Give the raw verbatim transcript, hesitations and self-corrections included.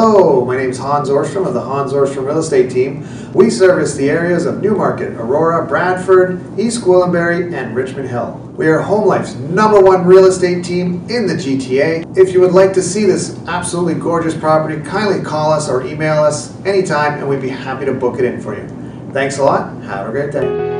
Hello, my name is Hans Orstrom of the Hans Orstrom Real Estate Team. We service the areas of Newmarket, Aurora, Bradford, East Gwillimbury, and Richmond Hill. We are HomeLife's number one real estate team in the G T A. If you would like to see this absolutely gorgeous property, kindly call us or email us anytime and we'd be happy to book it in for you. Thanks a lot. Have a great day.